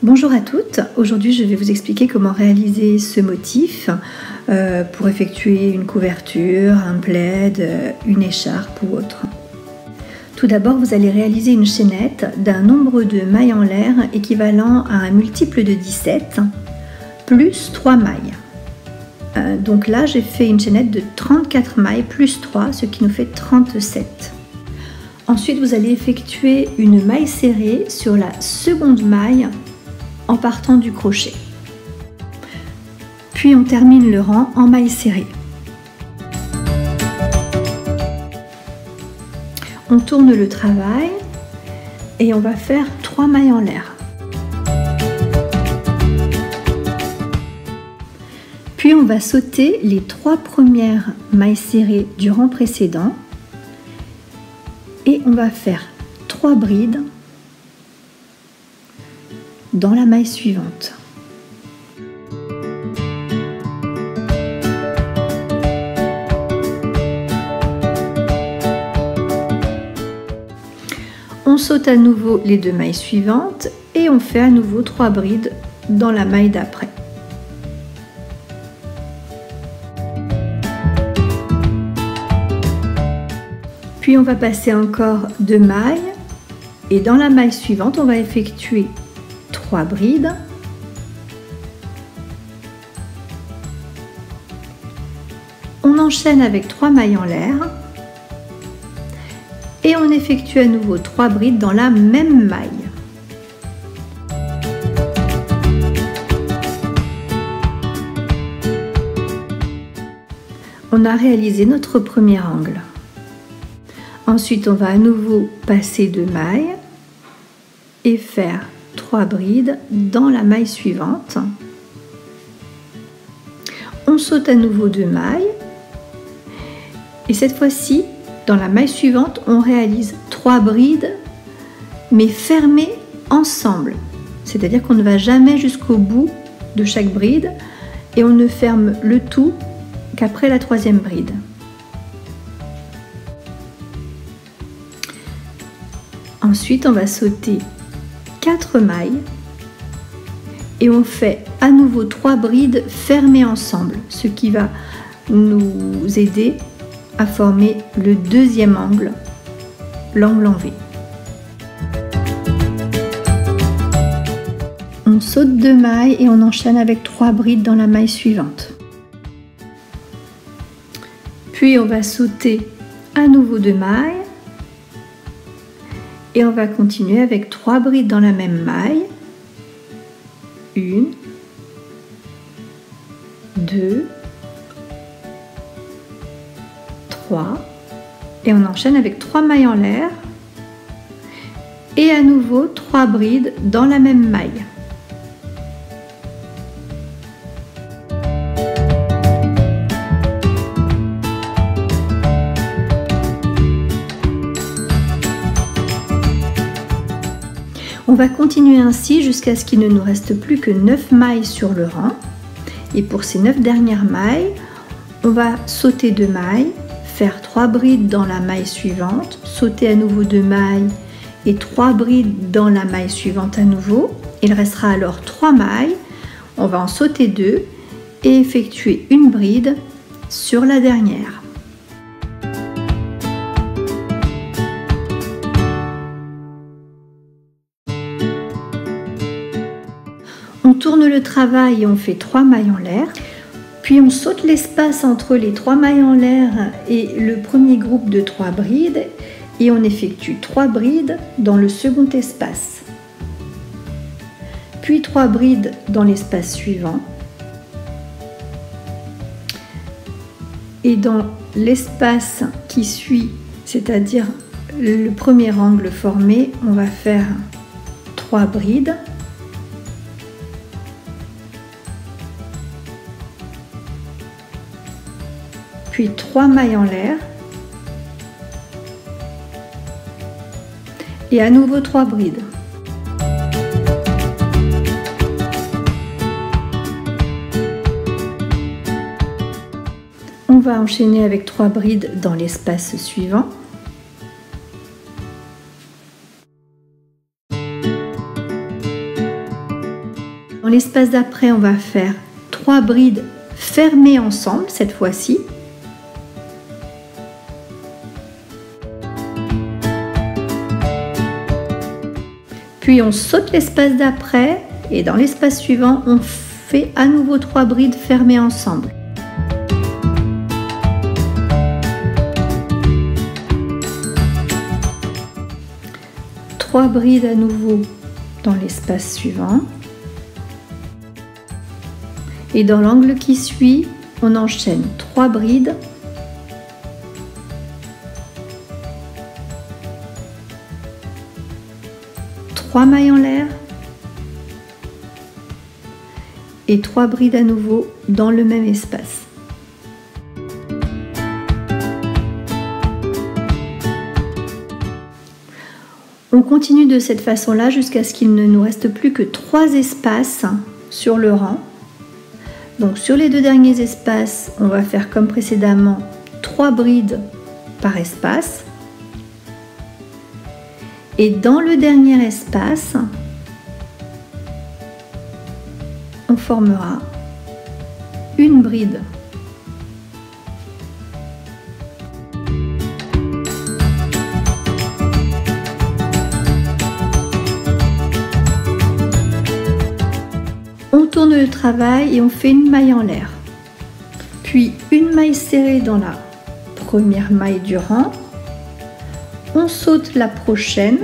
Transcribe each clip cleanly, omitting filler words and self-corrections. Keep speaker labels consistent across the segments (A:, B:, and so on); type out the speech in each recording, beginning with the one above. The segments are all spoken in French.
A: Bonjour à toutes, aujourd'hui je vais vous expliquer comment réaliser ce motif pour effectuer une couverture, un plaid, une écharpe ou autre. Tout d'abord vous allez réaliser une chaînette d'un nombre de mailles en l'air équivalent à un multiple de 17 plus 3 mailles. Donc là j'ai fait une chaînette de 34 mailles plus 3, ce qui nous fait 37. Ensuite vous allez effectuer une maille serrée sur la seconde maille en partant du crochet. Puis on termine le rang en maille serrée. On tourne le travail et on va faire 3 mailles en l'air. Puis on va sauter les 3 premières mailles serrées du rang précédent et on va faire 3 brides dans la maille suivante. On saute à nouveau les 2 mailles suivantes et on fait à nouveau 3 brides dans la maille d'après. Puis on va passer encore 2 mailles et dans la maille suivante on va effectuer 3 brides. On enchaîne avec 3 mailles en l'air et on effectue à nouveau 3 brides dans la même maille. On a réalisé notre premier angle. Ensuite, on va à nouveau passer 2 mailles et faire 3 brides dans la maille suivante. On saute à nouveau 2 mailles et cette fois-ci, dans la maille suivante, on réalise 3 brides mais fermées ensemble. C'est-à-dire qu'on ne va jamais jusqu'au bout de chaque bride et on ne ferme le tout qu'après la 3e bride. Ensuite, on va sauter 4 mailles et on fait à nouveau 3 brides fermées ensemble, ce qui va nous aider à former le 2e angle, l'angle en V. On saute 2 mailles et on enchaîne avec 3 brides dans la maille suivante. Puis on va sauter à nouveau 2 mailles et on va continuer avec 3 brides dans la même maille. 1, 2, 3 et on enchaîne avec 3 mailles en l'air et à nouveau 3 brides dans la même maille. On va continuer ainsi jusqu'à ce qu'il ne nous reste plus que 9 mailles sur le rang. Et pour ces 9 dernières mailles, on va sauter 2 mailles, faire 3 brides dans la maille suivante, sauter à nouveau 2 mailles et 3 brides dans la maille suivante à nouveau. Il restera alors 3 mailles. On va en sauter 2 et effectuer une bride sur la dernière. On tourne le travail et on fait 3 mailles en l'air, puis on saute l'espace entre les 3 mailles en l'air et le premier groupe de 3 brides et on effectue 3 brides dans le second espace, puis 3 brides dans l'espace suivant et dans l'espace qui suit, c'est-à-dire le premier angle formé, on va faire 3 brides. Puis 3 mailles en l'air et à nouveau 3 brides. On va enchaîner avec 3 brides dans l'espace suivant. Dans l'espace d'après, on va faire 3 brides fermées ensemble cette fois-ci. Puis on saute l'espace d'après et dans l'espace suivant, on fait à nouveau 3 brides fermées ensemble. Trois brides à nouveau dans l'espace suivant. Et dans l'angle qui suit, on enchaîne 3 brides. Trois mailles en l'air. Et 3 brides à nouveau dans le même espace. On continue de cette façon-là jusqu'à ce qu'il ne nous reste plus que 3 espaces sur le rang. Donc sur les 2 derniers espaces, on va faire comme précédemment 3 brides par espace. Et dans le dernier espace, on formera une bride. On tourne le travail et on fait une maille en l'air. Puis une maille serrée dans la première maille du rang. On saute la prochaine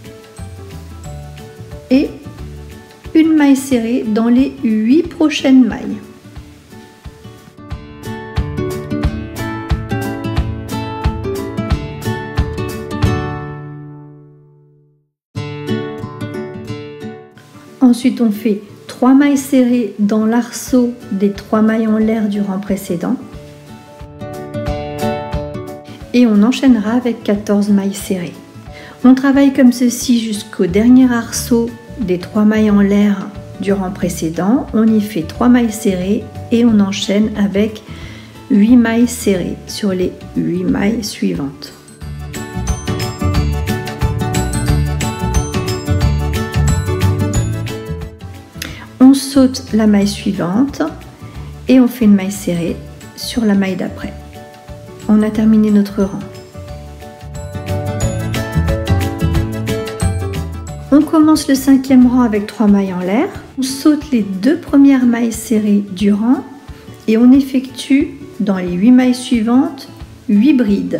A: et une maille serrée dans les 8 prochaines mailles. Ensuite, on fait 3 mailles serrées dans l'arceau des 3 mailles en l'air du rang précédent. Et on enchaînera avec 14 mailles serrées. On travaille comme ceci jusqu'au dernier arceau des 3 mailles en l'air du rang précédent. On y fait 3 mailles serrées et on enchaîne avec 8 mailles serrées sur les 8 mailles suivantes. On saute la maille suivante et on fait une maille serrée sur la maille d'après. On a terminé notre rang. On commence le 5e rang avec 3 mailles en l'air. On saute les 2 premières mailles serrées du rang et on effectue dans les 8 mailles suivantes 8 brides.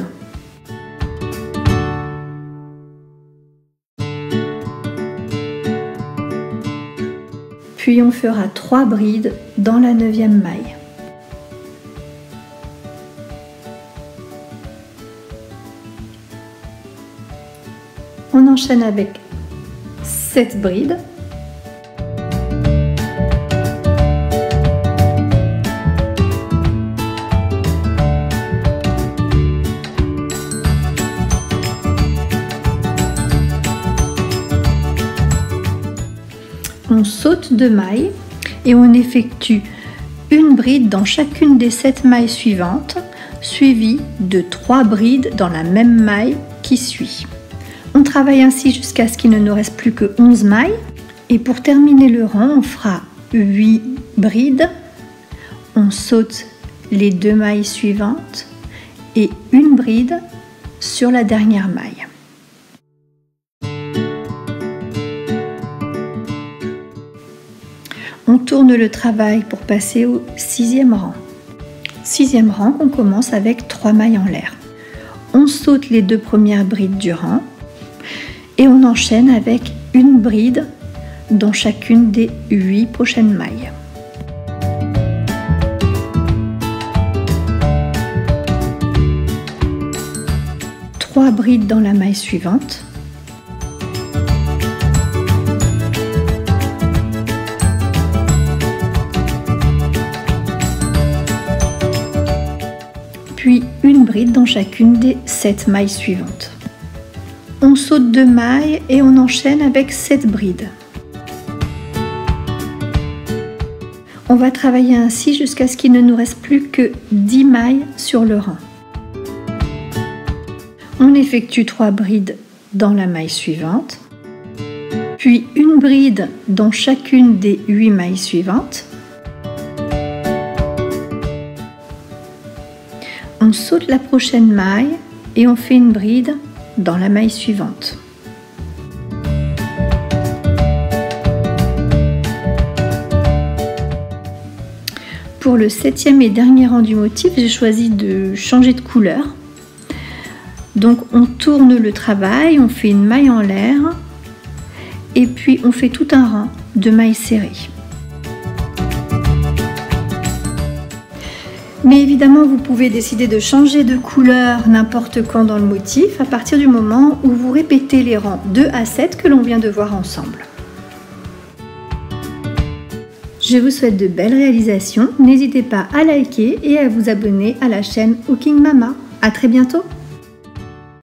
A: Puis on fera 3 brides dans la 9e maille. On enchaîne avec 7 brides. On saute 2 mailles et on effectue une bride dans chacune des 7 mailles suivantes, suivie de 3 brides dans la même maille qui suit. On travaille ainsi jusqu'à ce qu'il ne nous reste plus que 11 mailles. Et pour terminer le rang, on fera 8 brides. On saute les 2 mailles suivantes et une bride sur la dernière maille. On tourne le travail pour passer au 6e rang. 6e rang, on commence avec 3 mailles en l'air. On saute les 2 premières brides du rang. Et on enchaîne avec une bride dans chacune des 8 prochaines mailles. Trois brides dans la maille suivante. Puis une bride dans chacune des 7 mailles suivantes. On saute 2 mailles et on enchaîne avec 7 brides. On va travailler ainsi jusqu'à ce qu'il ne nous reste plus que 10 mailles sur le rang. On effectue 3 brides dans la maille suivante, puis une bride dans chacune des 8 mailles suivantes. On saute la prochaine maille et on fait une bride dans la maille suivante. Pour le 7e et dernier rang du motif, j'ai choisi de changer de couleur. Donc on tourne le travail, on fait une maille en l'air et puis on fait tout un rang de mailles serrées. Mais évidemment, vous pouvez décider de changer de couleur n'importe quand dans le motif à partir du moment où vous répétez les rangs 2 à 7 que l'on vient de voir ensemble. Je vous souhaite de belles réalisations. N'hésitez pas à liker et à vous abonner à la chaîne Hooking Mama. À très bientôt!